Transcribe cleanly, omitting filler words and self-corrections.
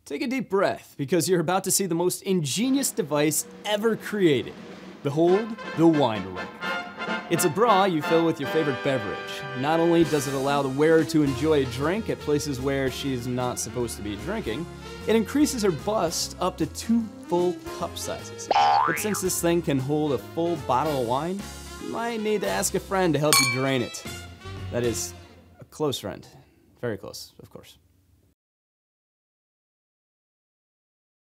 Take a deep breath, because you're about to see the most ingenious device ever created. Behold, the wine rack. It's a bra you fill with your favorite beverage. Not only does it allow the wearer to enjoy a drink at places where she's not supposed to be drinking, it increases her bust up to 2 full cup sizes. But since this thing can hold a full bottle of wine, you might need to ask a friend to help you drain it. That is, a close friend. Very close, of course.